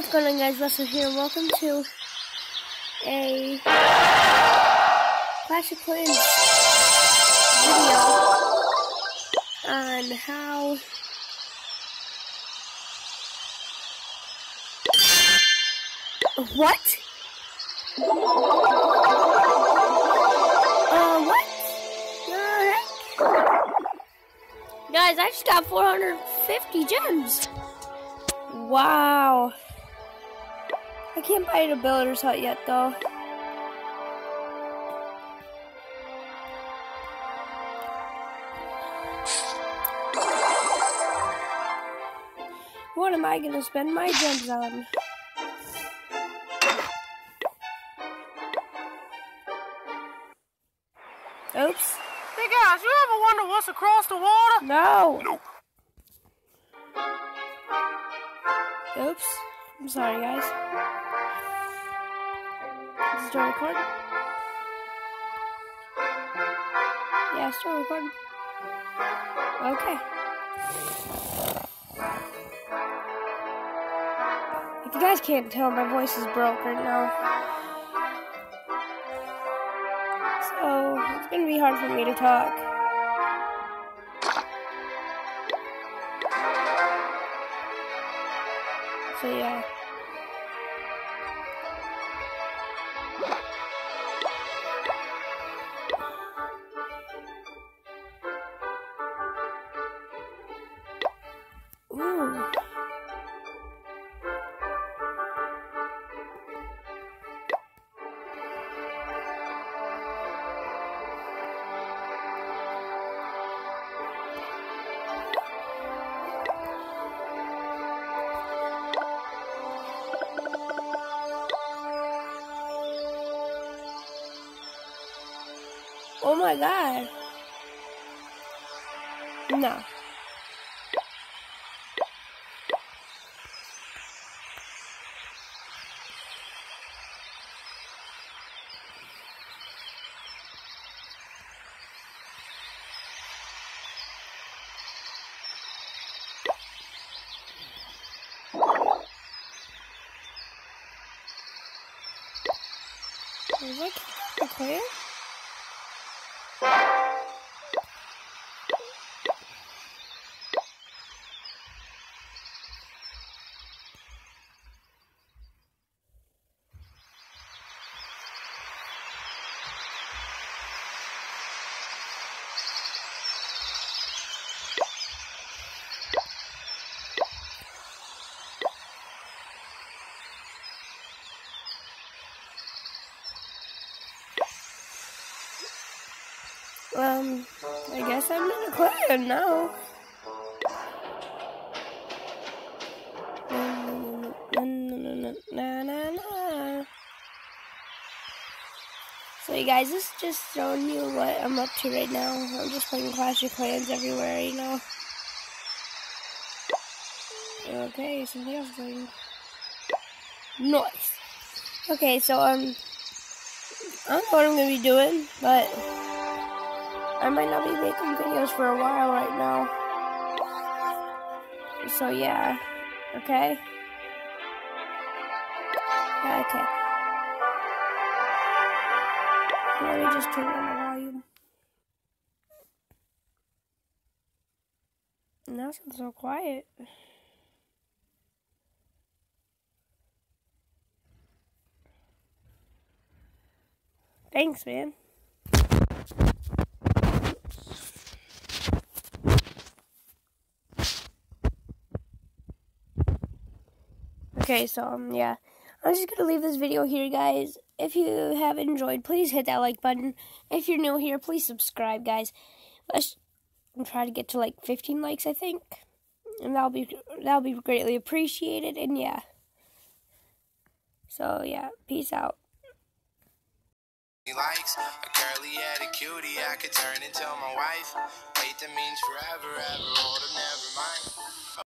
What's going on, guys? Russell here. Welcome to a Clash of Clans video on how what? What? Guys, I just got 450 gems. Wow. I can't buy the builder's hut yet, though. What am I gonna spend my gems on? Oops. Hey guys, you ever wonder what's across the water? No. Nope. Oops. I'm sorry, guys. Is it still recording? Yeah, it's still recording. Okay. If you guys can't tell, my voice is broke right now. So, it's gonna be hard for me to talk. So, yeah. Ooh. Oh my god. No. Is that clear? I guess I'm in a clear now. So you guys, this is just showing you what I'm up to right now. I'm just playing Clash of Clans everywhere, you know. Okay, something else is playing. Nice. Okay, so I don't know what I'm gonna be doing, but I might not be making videos for a while right now. So yeah, okay? Yeah, okay. Let me just turn on the volume. Now it's so quiet. Thanks, man. Okay, so, yeah. I'm just gonna leave this video here, guys. If you have enjoyed, please hit that like button. If you're new here, please subscribe, guys. Let's try to get to, like, 15 likes, I think. And that'll be greatly appreciated, and yeah. So, yeah, peace out. He likes a curly headed cutie, I could turn into my wife. Wait, that means forever, ever, or never mind.